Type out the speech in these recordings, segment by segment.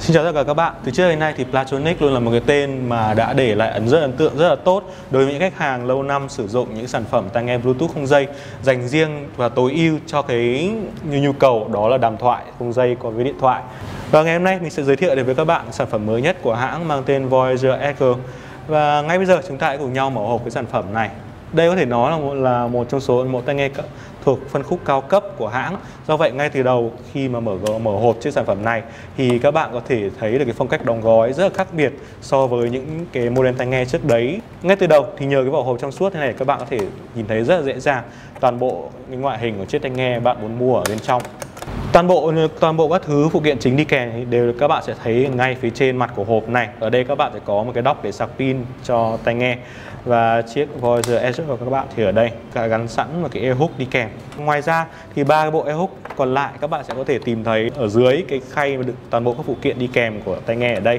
Xin chào tất cả các bạn. Từ trước đến nay thì Plantronics luôn là một cái tên mà đã để lại ấn tượng rất là tốt đối với những khách hàng lâu năm sử dụng những sản phẩm tai nghe Bluetooth không dây dành riêng và tối ưu cho cái nhu cầu đó là đàm thoại không dây cùng với điện thoại. Và ngày hôm nay mình sẽ giới thiệu đến với các bạn sản phẩm mới nhất của hãng mang tên Voyager Echo. Và ngay bây giờ chúng ta hãy cùng nhau mở hộp cái sản phẩm này. Đây có thể nói là một trong số mẫu tai nghe thuộc phân khúc cao cấp của hãng. Do vậy ngay từ đầu khi mà mở hộp chiếc sản phẩm này thì các bạn có thể thấy được cái phong cách đóng gói rất là khác biệt so với những cái model tai nghe trước đấy. Ngay từ đầu thì nhờ cái vỏ hộp trong suốt thế này các bạn có thể nhìn thấy rất là dễ dàng toàn bộ những ngoại hình của chiếc tai nghe bạn muốn mua ở bên trong. Toàn bộ các thứ phụ kiện chính đi kèm thì đều các bạn sẽ thấy ngay phía trên mặt của hộp này. Ở đây các bạn sẽ có một cái dock để sạc pin cho tai nghe. Và chiếc Voyager Echo của các bạn thì ở đây gắn sẵn một cái ear hook đi kèm. Ngoài ra thì ba cái bộ ear hook còn lại các bạn sẽ có thể tìm thấy ở dưới cái khay đựng toàn bộ các phụ kiện đi kèm của tai nghe ở đây.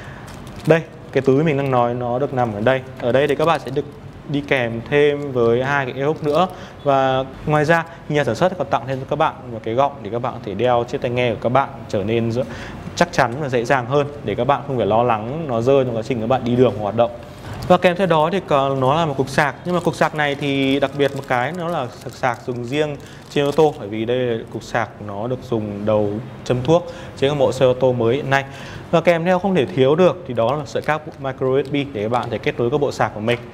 Đây, cái túi mình đang nói nó được nằm ở đây. Ở đây thì các bạn sẽ được đi kèm thêm với hai cái ear hook nữa. Và ngoài ra nhà sản xuất còn tặng thêm cho các bạn một cái gọng để các bạn có thể đeo chiếc tai nghe của các bạn trở nên chắc chắn và dễ dàng hơn, để các bạn không phải lo lắng nó rơi trong quá trình các bạn đi đường hoạt động. Và kèm theo đó thì còn nó là một cục sạc, nhưng mà cục sạc này thì đặc biệt một cái nó là sạc dùng riêng trên ô tô, bởi vì đây là cục sạc nó được dùng đầu châm thuốc trên các mẫu xe ô tô mới hiện nay. Và kèm theo không thể thiếu được thì đó là sợi cáp micro USB để các bạn thể kết nối các bộ sạc của mình.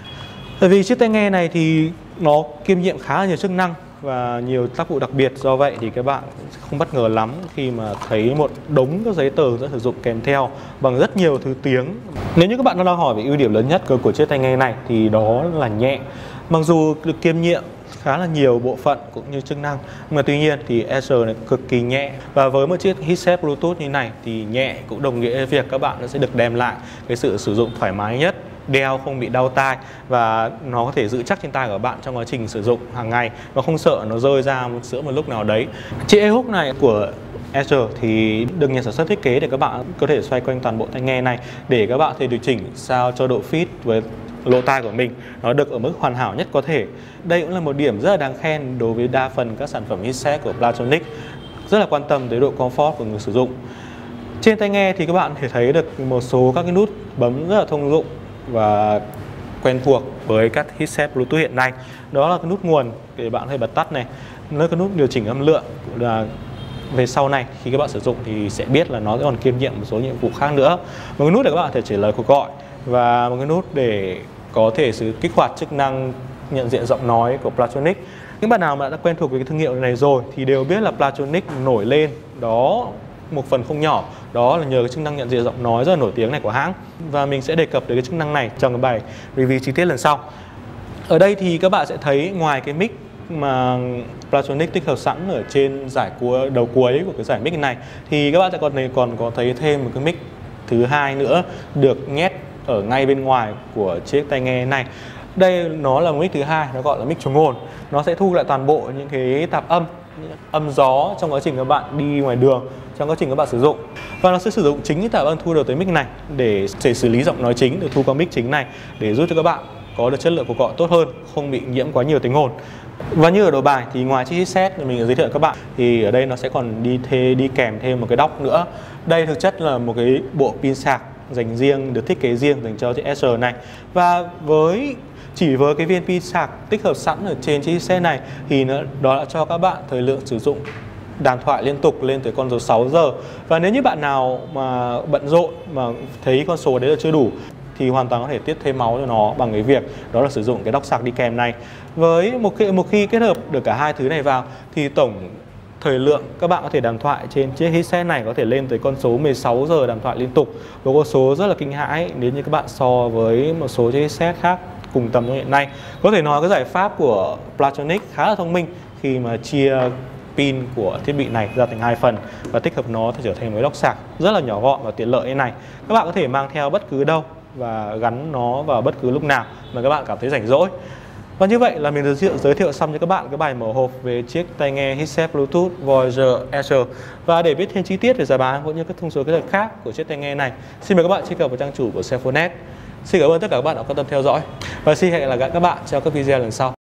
Bởi vì chiếc tai nghe này thì nó kiêm nhiệm khá là nhiều chức năng và nhiều tác vụ đặc biệt, do vậy thì các bạn không bất ngờ lắm khi mà thấy một đống các giấy tờ đã sử dụng kèm theo bằng rất nhiều thứ tiếng. Nếu như các bạn đang hỏi về ưu điểm lớn nhất của chiếc tai nghe này thì đó là nhẹ. Mặc dù được kiêm nhiệm khá là nhiều bộ phận cũng như chức năng, mà tuy nhiên thì Echo này cực kỳ nhẹ. Và với một chiếc headset Bluetooth như này thì nhẹ cũng đồng nghĩa với việc các bạn sẽ được đem lại cái sự sử dụng thoải mái nhất, đeo không bị đau tai và nó có thể giữ chắc trên tai của bạn trong quá trình sử dụng hàng ngày, nó không sợ nó rơi ra giữa một lúc nào đấy. Chiếc ear hook này của Echo thì được nhà sản xuất thiết kế để các bạn có thể xoay quanh toàn bộ tai nghe này để các bạn thể điều chỉnh sao cho độ fit với lỗ tai của mình nó được ở mức hoàn hảo nhất có thể. Đây cũng là một điểm rất là đáng khen đối với đa phần các sản phẩm headset của Plantronics, rất là quan tâm tới độ comfort của người sử dụng. Trên tai nghe thì các bạn thể thấy được một số các cái nút bấm rất là thông dụng và quen thuộc với các headset Bluetooth hiện nay. Đó là cái nút nguồn để bạn có thể bật tắt này, nó cái nút điều chỉnh âm lượng, là về sau này khi các bạn sử dụng thì sẽ biết là nó sẽ còn kiêm nhiệm một số nhiệm vụ khác nữa. Một cái nút để các bạn có thể trả lời cuộc gọi và một cái nút để có thể kích hoạt chức năng nhận diện giọng nói của Plantronics. Những bạn nào mà đã quen thuộc với cái thương hiệu này rồi thì đều biết là Plantronics nổi lên đó một phần không nhỏ đó là nhờ cái chức năng nhận diện giọng nói rất là nổi tiếng này của hãng, và mình sẽ đề cập đến cái chức năng này trong cái bài review chi tiết lần sau. Ở đây thì các bạn sẽ thấy ngoài cái mic mà Plantronics tích hợp sẵn ở trên đầu cuối của cái giải mic này thì các bạn sẽ còn có thấy thêm một cái mic thứ hai nữa được nhét ở ngay bên ngoài của chiếc tai nghe này. Đây nó là mic thứ hai, nó gọi là mic chống ồn. Nó sẽ thu lại toàn bộ những cái tạp âm gió trong quá trình các bạn đi ngoài đường, trong quá trình các bạn sử dụng. Và nó sẽ sử dụng chính cái tạp âm thu được tới mic này để xử lý giọng nói chính được thu qua mic chính này, để giúp cho các bạn có được chất lượng cuộc gọi tốt hơn, không bị nhiễm quá nhiều tiếng ồn. Và như ở đầu bài thì ngoài chiếc headset mình giới thiệu các bạn thì ở đây nó sẽ còn đi kèm thêm một cái dock nữa. Đây thực chất là một cái bộ pin sạc dành riêng, được thiết kế riêng dành cho chiếc Echo này. Và chỉ với cái viên pin sạc tích hợp sẵn ở trên chiếc headset này thì đó đã cho các bạn thời lượng sử dụng đàm thoại liên tục lên tới con số 6 giờ. Và nếu như bạn nào mà bận rộn mà thấy con số đấy là chưa đủ thì hoàn toàn có thể tiếp thêm máu cho nó bằng cái việc đó là sử dụng cái dock sạc đi kèm này. Với một khi kết hợp được cả hai thứ này vào thì tổng thời lượng các bạn có thể đàm thoại trên chiếc headset này có thể lên tới con số 16 giờ đàm thoại liên tục, một con số rất là kinh hãi nếu như các bạn so với một số chiếc headset khác cùng tầm hiện nay. Có thể nói cái giải pháp của Plantronics khá là thông minh khi mà chia pin của thiết bị này ra thành hai phần và tích hợp nó trở thành một dock sạc rất là nhỏ gọn và tiện lợi như này. Các bạn có thể mang theo bất cứ đâu và gắn nó vào bất cứ lúc nào mà các bạn cảm thấy rảnh rỗi. Và như vậy là mình giới thiệu xong cho các bạn cái bài mở hộp về chiếc tai nghe headset Bluetooth Voyager Echo. Và để biết thêm chi tiết về giá bán cũng như các thông số kỹ thuật khác của chiếc tai nghe này, xin mời các bạn truy cập vào trang chủ của Cellphone Net. Xin cảm ơn tất cả các bạn đã quan tâm theo dõi và xin hẹn gặp lại các bạn trong các video lần sau.